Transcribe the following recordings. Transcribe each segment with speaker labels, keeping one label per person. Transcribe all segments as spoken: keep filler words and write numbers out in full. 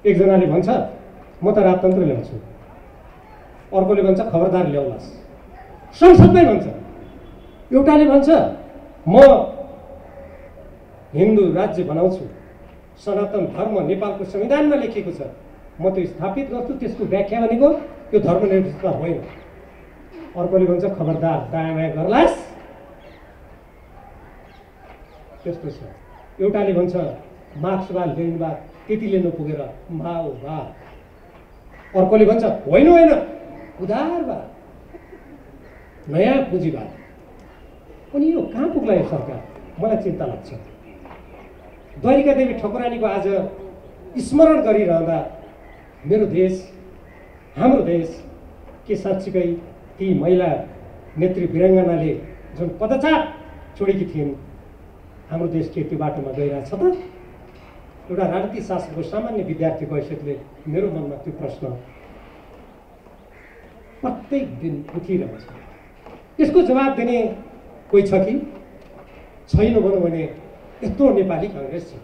Speaker 1: एकजनाले भन्छ म त राजतन्त्र ल्याउँछु, अर्कोले भन्छ खबरदार ल्याउलास्। संसदमै भन्छ। एउटाले भन्छ म हिन्दू राज्य बनाउँछु, सनातन धर्म नेपालको संविधानमा लेखिएको छ, म त्यो स्थापित गर्छु, त्यसको व्याख्या भनेको त्यो धर्मनिरपेक्षता होइन। अर्कोले भन्छ खबरदार दायाँ बायाँ गर्लास्। त्यस्तो छ। एउटाले भन्छ मार्क्सवाद लेनिनवाद त्यतिले नपुगेर माओवाद। अर्कोले भन्छ होइन होइन उदारवाद, नयाँ पुँजीवाद। अनि यो कहाँ पुग्ला यो सरकार? मलाई चिन्ता लाग्छ। द्वारिका देवी ठकुरानीको आज स्मरण गरिरहँदा मेरो देश, हाम्रो देश के साँच्चीकै ती महिला नेत्री वीराङ्गनाले जुन पदचाप छोडेकी थिइन्, हाम्रो देश के त्यो बाटोमा गइरहेछ त? एउटा राजनीतिक शास्त्रको सामान्य विद्यार्थीको हैसियतले मेरो मनमा त्यो प्रश्न प्रत्येक दिन उठिरहन्छ। यसको जवाब दिने कोही छ कि छैन भनौँ भने यत्रो नेपाली काङ्ग्रेस छ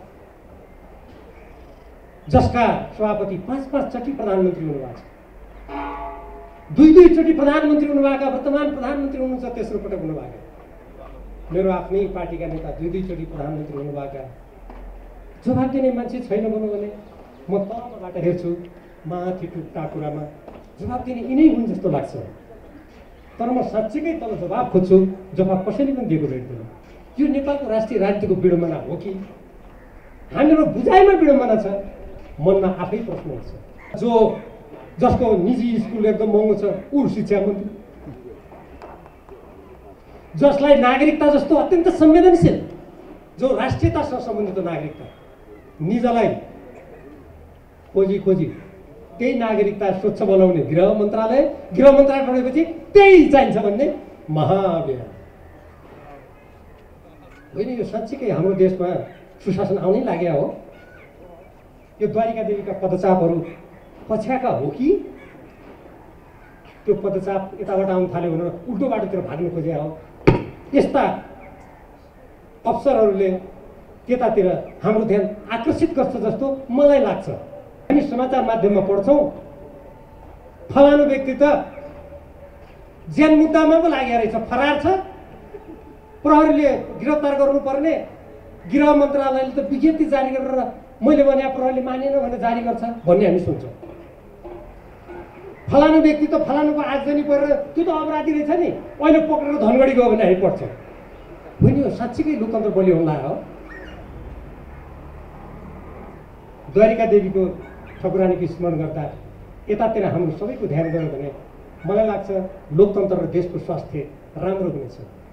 Speaker 1: जसका सभापति पाँच पाँच चोटि प्रधानमन्त्री हुनुभएको छ, दुई दुईचोटि प्रधानमन्त्री हुनुभएका, वर्तमान प्रधानमन्त्री हुनुहुन्छ, तेस्रो पटक हुनुभएका। मेरो आफ्नै पार्टीका नेता दुई दुईचोटि प्रधानमन्त्री हुनुभएका। जवाब दिने मान्छे छैन भनौँ भने म तलबाट हेर्छु, माथि टुक्टा कुरामा जवाब दिने यिनै हुन् जस्तो लाग्छ। तर म साँच्चीकै तल जवाब खोज्छु, जवाब कसैले पनि दिएको भेट्दैन। यो नेपालको राष्ट्रिय राजनीतिको विडम्बना हो कि हाम्रो बुझाइमा विडम्बना छ? मनमा आफै प्रश्न उठ्छ। जो जसको निजी स्कुल एकदम महँगो छ ऊ शिक्षा मन्त्री, जसलाई नागरिकता जस्तो अत्यन्त संवेदनशील, जो राष्ट्रियतासँग सम्बन्धित नागरिकता, निजलाई खोजी खोजी त्यही नागरिकता स्वच्छ बनाउने गृह मन्त्रालय, गृह मन्त्रालय बनेपछि त्यही चाहिन्छ भन्ने महाव्यय होइन। यो साँच्चीकै हाम्रो देशमा सुशासन आउनै लाग्यो हो? यो द्वारिका देवीका पदचापहरू पछ्याएका हो कि त्यो पदचाप यताबाट आउनु थाल्यो भनेर उल्टो बाटोतिर भाग्नु खोजे हो? यस्ता अफसरहरूले त्यतातिर हाम्रो ध्यान आकर्षित गर्छ जस्तो मलाई लाग्छ। हामी समाचार माध्यममा पढ्छौँ फलानु व्यक्ति त ज्यान मुद्दामा पो लागेको रहेछ, फरार छ, प्रहरीले गिरफ्तार गर्नुपर्ने, गृह मन्त्रालयले त विज्ञप्ति जारी गरेर मैले भने प्रहरीले मानेन भनेर जारी गर्छ भन्ने हामी सुन्छौँ। फलानु व्यक्ति त फलानुको आगजनी परेर त्यो त अपराधी रहेछ नि, अहिले पक्रेर धनगढी गयो भने हामी पढ्छौँ। होइन, यो साँच्चीकै लोकतन्त्र बलियो होला हो? द्वारिका देवीको ठकुरानीको स्मरण गर्दा यतातिर हाम्रो सबैको ध्यान गयो भने मलाई लाग्छ लोकतन्त्र र देशको स्वास्थ्य राम्रो हुनेछ।